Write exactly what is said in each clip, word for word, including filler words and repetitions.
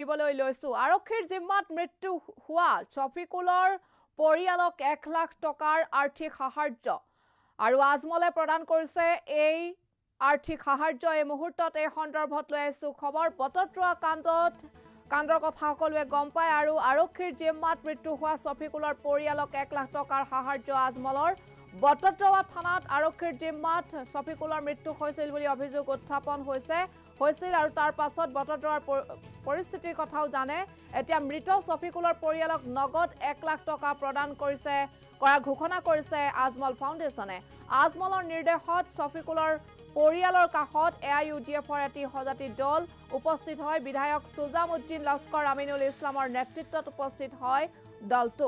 দিবলৈ লৈছো আৰক্ষীৰ জিম্মাত মৃত্যু হোৱা শফিকুলৰ পৰিয়ালক এক লাখ টকাৰ আৰ্থিক সাহায্য আৰু আজমলে প্ৰদান কৰিছে এই আৰ্থিক সাহায্য এই মুহূৰ্তত এই সন্দৰ্ভত লৈ আছো খবৰ বতৰটোৱা কাণ্ডত কাণ্ডৰ কথা সকলোৱে গম পায় আৰু আৰক্ষীৰ জিম্মাত মৃত্যু হোৱা শফিকুলৰ পৰিয়ালক এক লাখ টকাৰ সাহায্য আজমলৰ বতৰটোৱা থানাত আৰক্ষীৰ জিম্মাত শফিকুলৰ মৃত্যু হৈছিল বুলি অভিযোগ উত্থাপন হৈছে হৈছিল আৰু তাৰ পাছত বতৰটোৱাৰ পৰিস্থিতিৰ কথাও জানে এতিয়া মৃত শফিকুলৰ পৰিয়ালক নগদ এক লাখ টকা প্ৰদান কৰিছে কৰা ঘোষণা কৰিছে আজমল ফাউণ্ডেশ্যনে আজমলৰ নিৰ্দেশত শফিকুলৰ পৰিয়ালৰ কাষত এআইইউডিএফৰ এটি সজাতি দল উপস্থিত হয় বিধায়ক সুজামুদ্দিন লস্কৰ আমিনুল ইছলামৰ নেতৃত্বত উপস্থিত হয় দলটো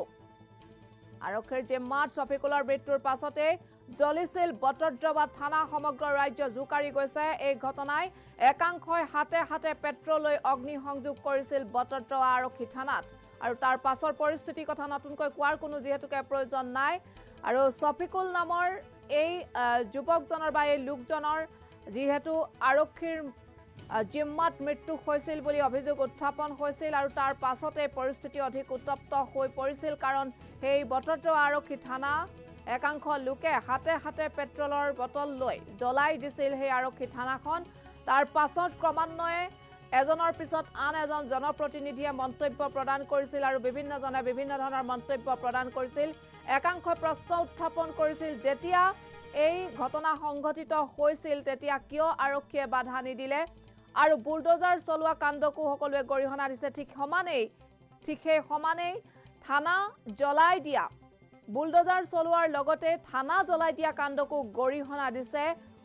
আৰক্ষীৰ জিম্মাত শফিকুলৰ মৃত্যুৰ পাছতে জ্বলিছিল বটদ্ৰৱা থানা সমগ্ৰ ৰাজ্য জুকাৰি গৈছে এই ঘটনাই একাংশই হাতে হাতে পেট্ৰল লৈ অগ্নি সংযোগ কৰিছিল বটদ্ৰৱা আৰক্ষী থানাত আৰু তাৰ পাছৰ পৰিস্থিতিৰ কথা নতুনকৈ কোৱাৰ কোনো যেহেতুকে প্ৰয়োজন নাই আৰু শফিকুল নামৰ এই যুৱকজনৰ বা এই লোকজনৰ যেহেতু আৰক্ষীৰ জিম্মাত মৃত্যু হৈছিল বুলি অভিযোগ উত্থাপন হৈছিল আৰু তাৰ পাছতে পৰিস্থিতি অধিক উত্তপ্ত হৈ পৰিছিল কাৰণ সেই বটদ্ৰৱা আৰক্ষী থানা একাংশ লোকে হাতে হাতে পেট্ৰলৰ বটল লৈ জ্বলাই দিছিল সেই আৰক্ষী থানাখন তাৰ পাছত ক্ৰমান্বয়ে এজনৰ পিছত আন এজন জনপ্ৰতিনিধিয়ে মন্তব্য প্ৰদান কৰিছিল আৰু বিভিন্নজনে বিভিন্ন ধৰণৰ মন্তব্য প্ৰদান কৰিছিল একাংশ প্ৰশ্ন উত্থাপন কৰিছিল যেতিয়া এই ঘটনা সংঘটিত হৈছিল তেতিয়া কিয় আৰক্ষীয়ে বাধা নিদিলে আৰু বুলডোজাৰ চলোৱা কাণ্ডকো সকলোৱে গৰিহণা দিছে ঠিক সমানেই ঠিক সেই সমানেই থানা জ্বলাই দিয়া বুলডোজাৰ চলোৱাৰ লগতে থানা জ্বলাই দিয়া কাণ্ডকো গৰিহণা দিছে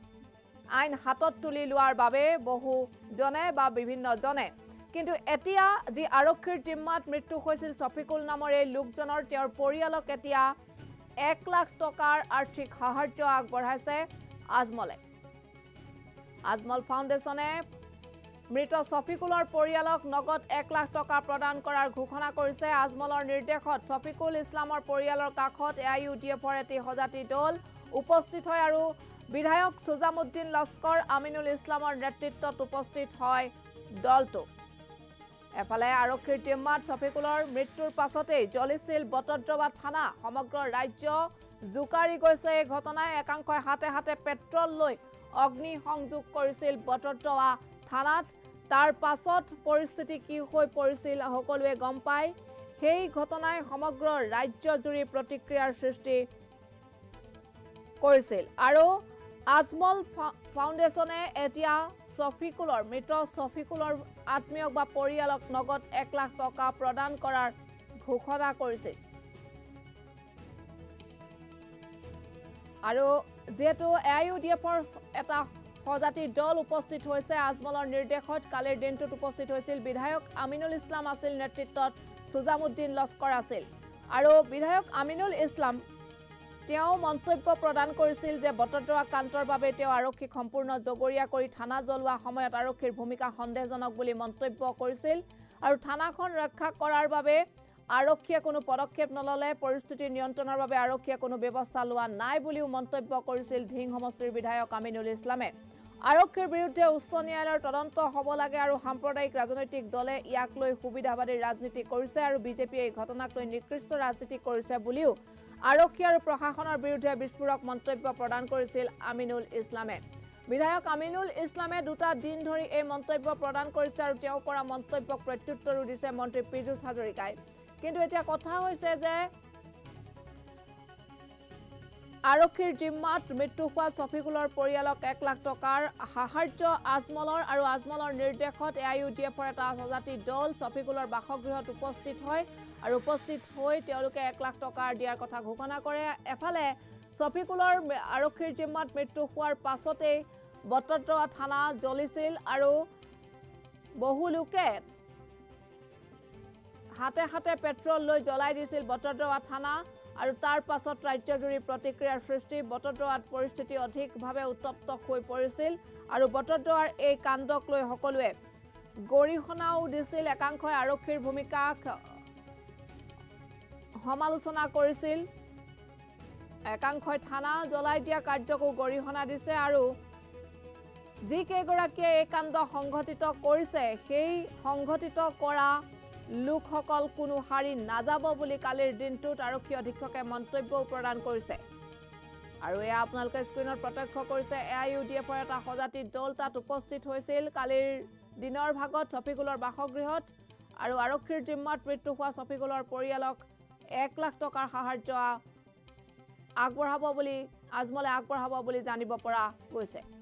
আইন হাতত তুলি লোৱাৰ বাবে বহু জনে বা বিভিন্ন জনে কিন্তু এতিয়া যি আৰক্ষীৰ জিম্মাত মৃত্যু হৈছিল শফিকুল নামৰ এই লোকজনৰ তেওঁৰ পৰিয়ালক এতিয়া এক লাখ টকাৰ আৰ্থিক সাহায্য আগবঢ়াইছে আজমলে আজমল ফাউণ্ডেশ্যনে মৃত শফিকুলৰ পৰিয়ালক নগদ এক লাখ টকা প্ৰদান কৰাৰ ঘোষণা কৰিছে আজমলৰ নিৰ্দেশত শফিকুল ইছলামৰ পৰিয়ালৰ কাষত এআইইউডিএফৰ এটি সজাতি দল উপস্থিত হয় আৰু বিধায়ক সুজামুদ্দিন লস্কৰ আমিনুল ইছলামৰ নেতৃত্বত উপস্থিত হয় দলটো এফালে আৰক্ষীৰ জিম্মাত শফিকুলৰ মৃত্যুৰ পাছতেই জ্বলিছিল বটদ্ৰৱা থানা সমগ্ৰ ৰাজ্য জুকাৰি গৈছে এই ঘটনাই একাংশই হাতে হাতে পেট্ৰল লৈ অগ্নি সংযোগ কৰিছিল বটদ্ৰৱা থানাত তাৰ পাছত পৰিস্থিতি কি হৈ পৰিছিল সকলোৱে গম পায় সেই ঘটনাই সমগ্ৰ ৰাজ্যজুৰি প্ৰতিক্ৰিয়াৰ সৃষ্টি কৰিছিল আৰু আজমল ফাউণ্ডেশ্যনে এতিয়া শফিকুলৰ মৃত শফিকুলৰ আত্মীয়ক বা পৰিয়ালক নগদ এক লাখ টকা প্ৰদান কৰাৰ ঘোষণা কৰিছিল আৰু যেহেতু এআইইউডিএফৰ এটা সজাতি দল উপস্থিত হৈছে আজমলৰ নিৰ্দেশত কালিৰ দিনটোত উপস্থিত হৈছিল বিধায়ক আমিনুল ইছলাম আছিল নেতৃত্বত সুজামুদ্দিন লস্কৰ আছিল আৰু বিধায়ক আমিনুল ইছলাম তেওঁ মন্তব্য প্ৰদান কৰিছিল যে বটদ্ৰৱা কাণ্ডৰ বাবে তেওঁ আৰক্ষীক সম্পূৰ্ণ জগৰীয়া কৰি থানা জ্বলোৱা সময়ত আৰক্ষীৰ ভূমিকা সন্দেহজনক বুলি মন্তব্য কৰিছিল আৰু থানাখন ৰক্ষা কৰাৰ বাবে আৰক্ষীয়ে কোনো পদক্ষেপ নললে পৰিস্থিতি নিয়ন্ত্ৰণৰ বাবে আৰক্ষীয়ে কোনো ব্যৱস্থা লোৱা নাই বুলিও মন্তব্য কৰিছিল ধিং সমষ্টিৰ বিধায়ক আমিনুল ইছলামে আৰক্ষীৰ বিৰুদ্ধে উচ্চ ন্যায়ালয়ৰ তদন্ত হ'ব লাগে আৰু সাম্প্ৰদায়িক ৰাজনৈতিক দলে ইয়াক লৈ সুবিধাবাদী ৰাজনীতি কৰিছে আৰু বিজেপিয়ে এই ঘটনাক লৈ নিকৃষ্ট ৰাজনীতি কৰিছে বুলিও আৰক্ষী আৰু প্ৰশাসনৰ বিৰুদ্ধে বিস্ফোৰক মন্তব্য প্ৰদান কৰিছিল আমিনুল ইছলামে বিধায়ক আমিনুল ইছলামে দুটা দিন ধৰি এই মন্তব্য প্ৰদান কৰিছে আৰু তেওঁ কৰা মন্তব্যক প্ৰত্যুত্তৰো দিছে মন্ত্ৰী পীযুষ হাজৰিকাই কিন্তু এতিয়া কথা হৈছে যে আৰক্ষীৰ জিম্মাত মৃত্যু হোৱা শফিকুলৰ পৰিয়ালক এক লাখ টকাৰ সাহায্য আজমলৰ আৰু আজমলৰ নিৰ্দেশত এআইইউডিএফৰ এটা সজাতি দল শফিকুলৰ বাসগৃহত উপস্থিত হয় আৰু উপস্থিত হৈ তেওঁলোকে এক লাখ টকা দিয়াৰ কথা ঘোষণা কৰে এফালে শফিকুলৰ আৰক্ষীৰ জিম্মাত মৃত্যু হোৱাৰ পাছতেই বটদ্ৰৱা থানা জ্বলিছিল আৰু বহু লোকে হাতে হাতে পেট্ৰল লৈ জ্বলাই দিছিল বটদ্ৰৱা থানা আৰু তাৰ পাছত ৰাজ্যজুৰি প্ৰতিক্ৰিয়াৰ সৃষ্টি বটদ্ৰৱাত পৰিস্থিতি অধিকভাৱে উত্তপ্ত হৈ পৰিছিল আৰু বটদ্ৰৱাৰ এই কাণ্ডক লৈ সকলোৱে গৰিহণাও দিছিল একাংশই আৰক্ষীৰ ভূমিকাক সমালোচনা কৰিছিল একাংশই থানা জ্বলাই দিয়া কাৰ্যকো গৰিহণা দিছে আৰু যিকেইগৰাকীয়ে এই কাণ্ড সংঘটিত কৰিছে সেই সংঘটিত কৰা লোকসকল কোনো হাৰি নাযাব বুলি কালিৰ দিনটোত আৰক্ষী অধীক্ষকে মন্তব্য প্ৰদান কৰিছে আৰু এয়া আপোনালোকে স্ক্ৰীনত প্ৰত্যক্ষ কৰিছে এ ইউ ডি এফৰ এটা সজাতি দল তাত উপস্থিত হৈছিল কালিৰ দিনৰ ভাগত শফিকুলৰ বাসগৃহত আৰু আৰক্ষীৰ জিম্মাত মৃত্যু হোৱা শফিকুলৰ পৰিয়ালক এক লাখ টকাৰ সাহায্য আগবঢ়াব বুলি আজমলে আগবঢ়াব বুলি জানিব পৰা গৈছে।